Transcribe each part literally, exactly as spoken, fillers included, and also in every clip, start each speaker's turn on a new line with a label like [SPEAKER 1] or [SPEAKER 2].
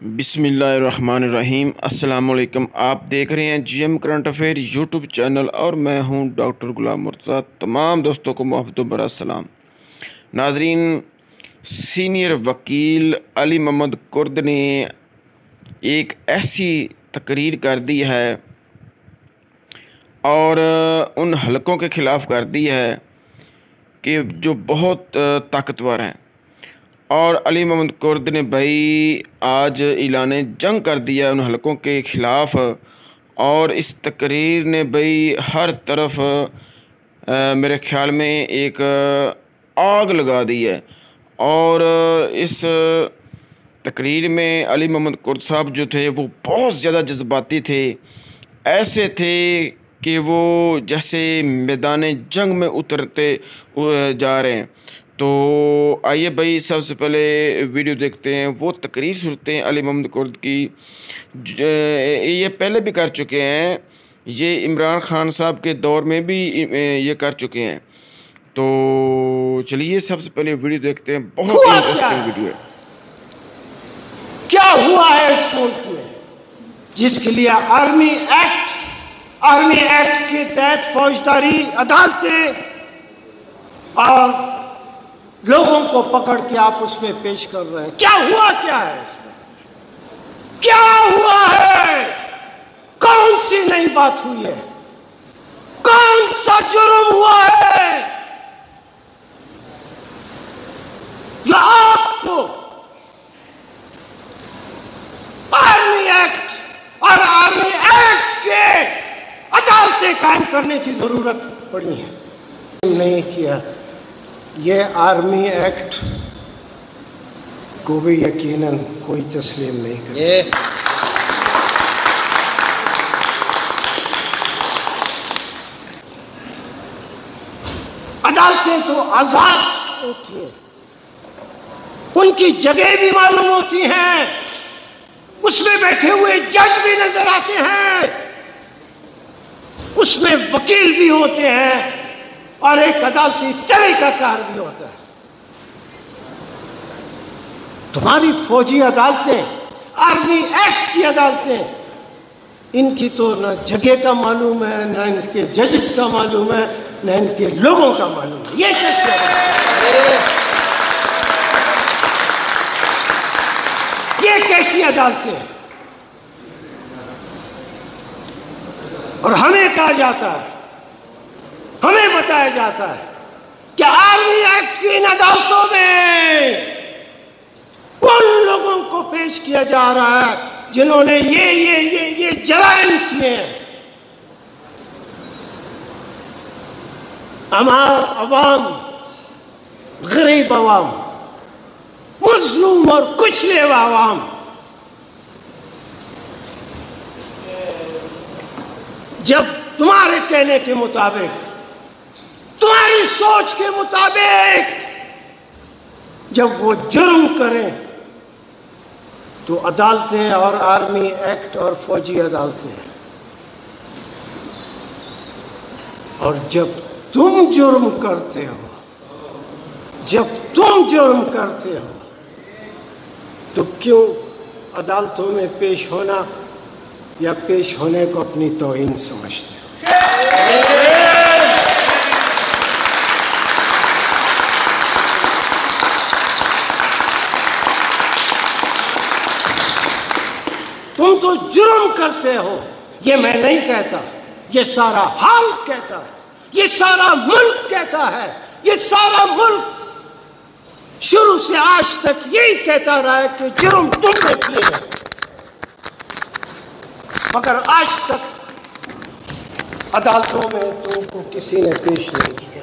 [SPEAKER 1] बिस्मिल्लाहिर्रहमानिर्रहीम। अस्सलाम वालेकुम। आप देख रहे हैं GM current affair YouTube channel और मैं हूं डॉक्टर गुलाम मुर्तज़ा। तमाम दोस्तों को मोहब्बत भरा सलाम। नाजरीन, सीनियर वकील अली मोहम्मद कुर्द ने एक ऐसी तकरीर कर दी है और उन हलकों के ख़िलाफ़ कर दी है कि जो बहुत ताकतवर हैं, और अली मोहम्मद कुर्द ने भाई आज ऐलान जंग कर दिया उन हलकों के ख़िलाफ़। और इस तकरीर ने भाई हर तरफ आ, मेरे ख़्याल में एक आग लगा दी है। और इस तकरीर में अली मोहम्मद कुर्द साहब जो थे वो बहुत ज़्यादा जज्बाती थे। ऐसे थे कि वो जैसे मैदान जंग में उतरते जा रहे हैं। तो आइए भाई सबसे पहले वीडियो देखते हैं, वो तकरीर सुनते हैं अली मोहम्मद कुर्द की। ये पहले भी कर चुके हैं, ये इमरान खान साहब के दौर में भी ये कर चुके हैं। तो चलिए सबसे पहले वीडियो देखते हैं, बहुत इंटरेस्टिंग वीडियो है।
[SPEAKER 2] क्या हुआ है इस मुल्क में जिसके लिए आर्मी एक्ट आर्मी एक्ट के तहत फौजदारी अदालतें और लोगों को पकड़ के आप उसमें पेश कर रहे हैं? क्या हुआ, क्या है इसमें, क्या हुआ है? कौन सी नई बात हुई है? कौन सा जुर्म हुआ है जो आपको आर्मी एक्ट और आर्मी एक्ट के अदालतें कायम करने की जरूरत पड़ी है? नहीं किया। ये आर्मी एक्ट को भी यकीनन कोई तस्लीम नहीं करे। अदालतें तो आजाद होती हैं, उनकी जगह भी मालूम होती हैं, उसमें बैठे हुए जज भी नजर आते हैं, उसमें वकील भी होते हैं और एक अदालती तरीकाकार भी होता है। तुम्हारी फौजी अदालतें, आर्मी एक्ट की अदालतें, इनकी तो न जगह का मालूम है, न इनके जजेस का मालूम है, न इनके लोगों का मालूम है। ये कैसे ये कैसी अदालतें हैं? और हमें कहा जाता है, हमें बताया जाता है कि आर्मी एक्ट की इन अदालतों में उन लोगों को पेश किया जा रहा है जिन्होंने ये ये ये ये जराइम किए हैं। अवाम, गरीब अवाम, मजलूम और कुचले हुए अवाम जब तुम्हारे कहने के मुताबिक, तुम्हारी सोच के मुताबिक जब वो जुर्म करें तो अदालतें और आर्मी एक्ट और फौजी अदालतें, और जब तुम जुर्म करते हो, जब तुम जुर्म करते हो तो क्यों अदालतों में पेश होना या पेश होने को अपनी तौहीन समझते हो? तुम तो जुर्म करते हो, ये मैं नहीं कहता, ये सारा हाल कहता है, ये सारा मुल्क कहता है, ये सारा मुल्क शुरू से आज तक यही कहता रहा है कि जुर्म तुमने किए हैं, मगर आज तक अदालतों में तुमको किसी ने पेश नहीं किया।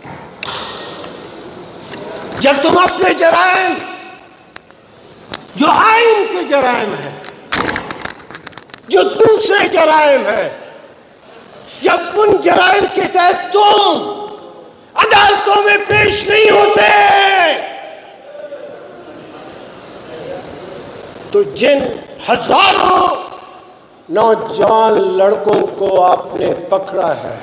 [SPEAKER 2] जब तुम अपने जराइम, जो आइन के जराइम है, जो दूसरे जराइम है, जब उन जराइम के तहत तुम अदालतों में पेश नहीं होते तो जिन हजारों नौजवान लड़कों को आपने पकड़ा है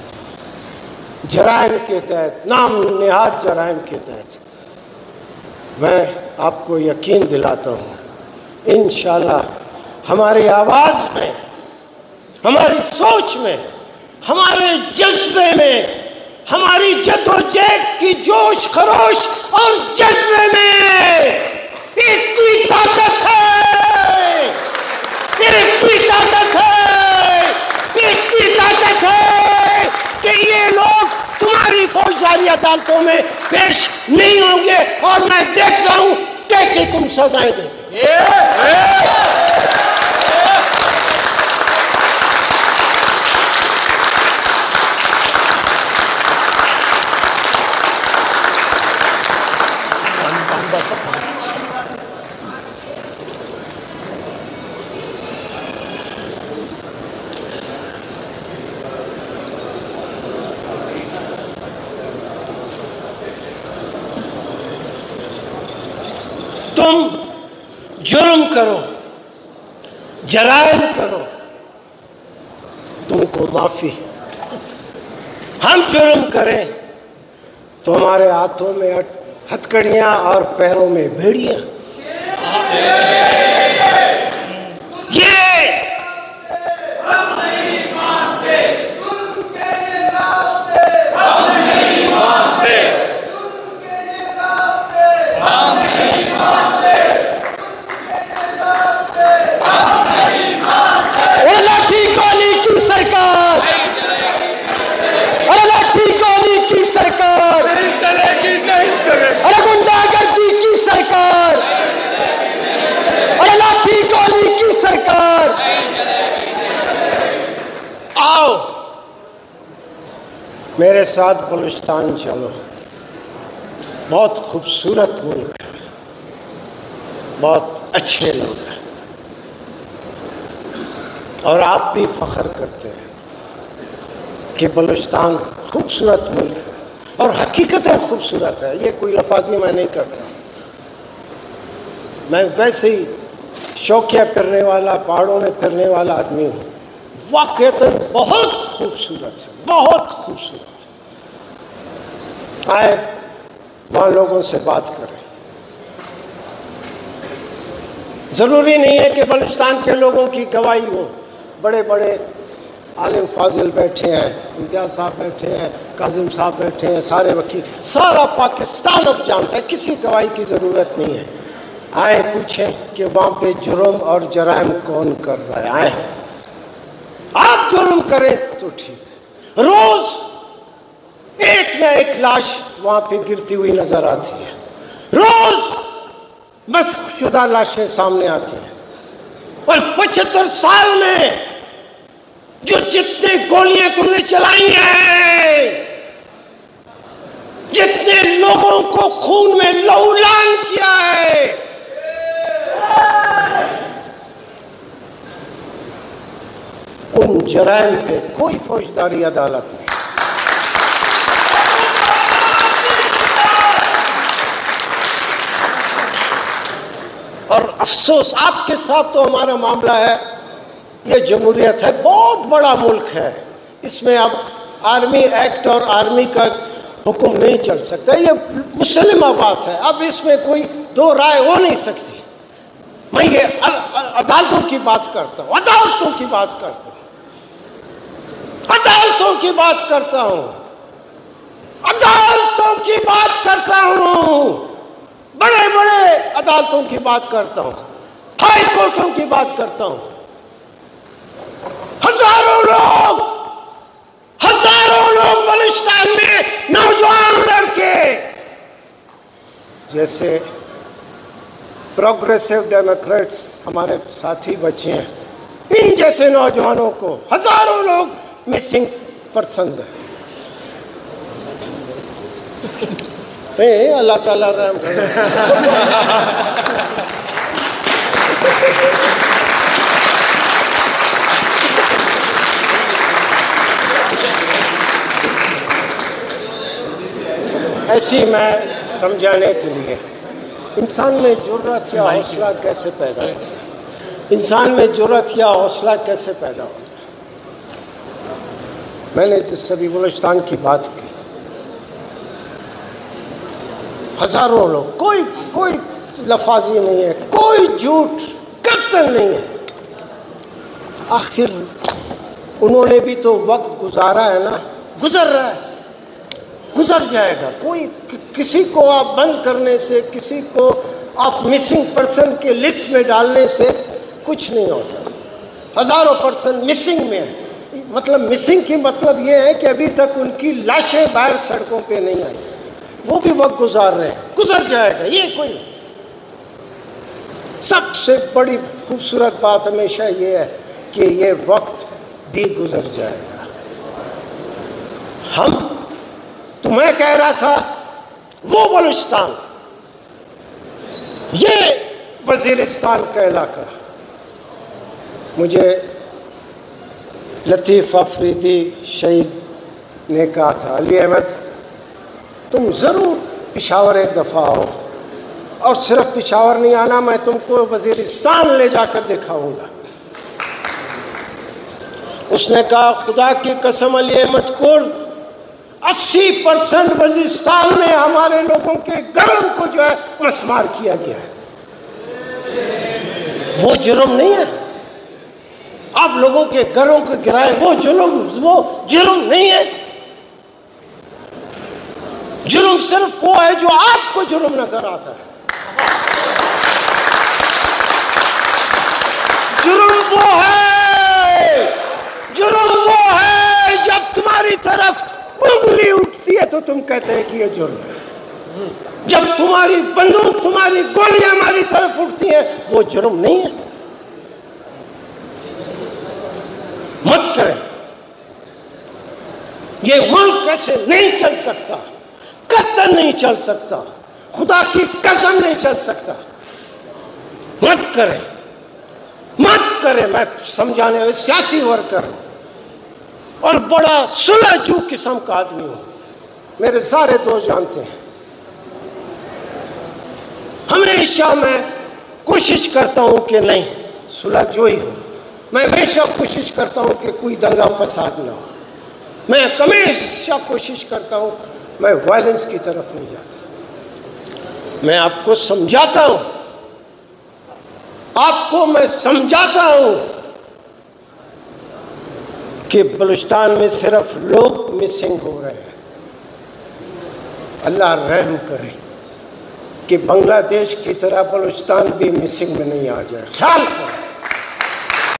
[SPEAKER 2] जराइम के तहत, नाम निहाद जराइम के तहत, मैं आपको यकीन दिलाता हूँ, इंशाअल्लाह हमारी आवाज़ में, हमारी सोच में, हमारे जज्बे में, हमारी जद्दोजहद की जोश खरोश और जज्बे में एक कोई ताकत है, एक कोई ताकत है, एक कोई ताकत है कि ये लोग तुम्हारी फौजदारी अदालतों में पेश नहीं होंगे और मैं देख रहा हूं कैसे तुम सजाएं देते। तुम जुर्म करो, जराइम करो, तुमको माफी। हम जुर्म करें तो हमारे हाथों में हथकड़ियां और पैरों में भेड़ियां। ये हम नहीं मानते, जुर्म के निराते, हम नहीं मानते, जुर्म के निराते, हम नहीं मानते, हम नहीं मानते। लाठी गोली की सरकार, अरे लाठी गोली की सरकार नहीं चलेगी, नहीं चलेगी। अरे गुंडागर्दी की सरकार, अरे लाठी गोली की सरकार। आओ मेरे साथ बलूचिस्तान चलो, बहुत खूबसूरत मुल्क है, बहुत अच्छे लोग हैं और आप भी फख्र करते हैं कि बलूचिस्तान खूबसूरत मुल्क है और हकीकतन खूबसूरत है। ये कोई लफाजी मैं नहीं करता, मैं वैसे ही शौकिया फिरने वाला, पहाड़ों में फिरने वाला आदमी हूँ। वाकईतन बहुत खूबसूरत है, बहुत खूबसूरत है। आए वहाँ लोगों से बात करें। ज़रूरी नहीं है कि बलूचिस्तान के लोगों की गवाही हो। बड़े बड़े आलिम फाजिल बैठे हैं, इम्तियाज़ साहब बैठे हैं, काजिम साहब बैठे हैं, सारे वकील, सारा पाकिस्तान अब जानता है, किसी गवाही की ज़रूरत नहीं है। आए पूछें कि वहाँ पे जुर्म और जराइम कौन कर रहा है। आए आप जुर्म करें तो ठीक है, रोज़ एक न एक लाश वहाँ पे गिरती हुई नज़र आती है, रोज़ मस्कशुदा लाशें सामने आती हैं। और पचहत्तर साल में जो जितने गोलियां तुमने चलाई हैं, जितने लोगों को खून में लहूलान किया है, उन जराइम पे कोई फौजदारी अदालत नहीं। और अफसोस आपके साथ तो हमारा मामला है, ये जमहूरियत है, बहुत बड़ा मुल्क है, इसमें अब आर्मी एक्ट और आर्मी का हुक्म नहीं चल सकता। ये मुसलिमा बात है, अब इसमें कोई दो राय हो नहीं सकती। मैं ये अदालतों की बात करता हूँ, अदालतों की बात करता हूँ, अदालतों की बात करता हूँ, अदालतों की बात करता हूँ, बड़े बड़े अदालतों की बात करता हूँ, हाई कोर्टों की बात करता हूँ। हजारों लोग, हजारों लोग बलूचिस्तान में नौजवान लड़के, जैसे प्रोग्रेसिव डेमोक्रेट्स हमारे साथी बचे हैं, इन जैसे नौजवानों को हजारों लोग मिसिंग पर्सन्स हैं। नहीं, अल्लाह ताला रहम करे। ऐसी मैं समझाने के लिए, इंसान में जुर्रत या हौसला कैसे पैदा होता है, इंसान में जुर्रत या हौसला कैसे पैदा होता है। मैंने जिस सभी बलूचिस्तान की बात की, हजारों लोग, कोई कोई लफाजी नहीं है, कोई झूठ कतई नहीं है। आखिर उन्होंने भी तो वक्त गुजारा है ना, गुजर रहा है, गुजर जाएगा। कोई कि, किसी को आप बंद करने से, किसी को आप मिसिंग पर्सन के लिस्ट में डालने से कुछ नहीं होता। हजारों पर्सन मिसिंग में है। मतलब मिसिंग की मतलब ये है कि अभी तक उनकी लाशें बाहर सड़कों पे नहीं आई, वो भी वक्त गुजार रहे हैं, गुजर जाएगा। ये कोई सबसे बड़ी खूबसूरत बात हमेशा ये है कि ये वक्त भी गुजर जाएगा। हम तुम्हें कह रहा था वो बलूचिस्तान, ये वजीरिस्तान का इलाका। मुझे लतीफ़ अफरीदी शहीद ने कहा था, अली अहमद तुम ज़रूर पेशावर एक दफ़ा आओ, और सिर्फ पेशावर नहीं आना, मैं तुमको वजीरिस्तान ले जाकर दिखाऊंगा। उसने कहा खुदा की कसम अली अहमद कुर्द, अस्सी परसेंट वजीरिस्तान में हमारे लोगों के घरों को जो है मस्मार किया गया है। वो जुर्म नहीं है? आप लोगों के घरों को गिराए, वो जुर्म वो जुर्म नहीं है? जुर्म सिर्फ वो है जो आपको जुर्म नजर आता है। जुर्म वो है, जुर्म वो है जब तुम्हारी तरफ उंगली उठती है तो तुम कहते हैं कि ये जुर्म है। जब तुम्हारी बंदूक, तुम्हारी गोलियां हमारी तरफ उठती हैं, वो जुर्म नहीं है। मत करें, ये मुल्क ऐसे नहीं चल सकता, कतई नहीं चल सकता, खुदा की कसम नहीं चल सकता। मत करें, मत करें। मैं समझाने वाले सियासी वर्कर हूं और बड़ा सुलझू किस्म का आदमी हूं, मेरे सारे दोस्त जानते हैं। हमेशा मैं कोशिश करता हूं कि नहीं सुलझो ही हो। मैं हमेशा कोशिश करता हूं कि कोई दंगा फसाद ना हो। मैं हमेशा कोशिश करता हूं, मैं वायलेंस की तरफ नहीं जाता। मैं आपको समझाता हूं, आपको मैं समझाता हूं कि बलूचिस्तान में सिर्फ लोग मिसिंग हो रहे हैं। अल्लाह रहम करे कि बांग्लादेश की तरह बलूचिस्तान भी मिसिंग में नहीं आ जाए। ख्याल करें।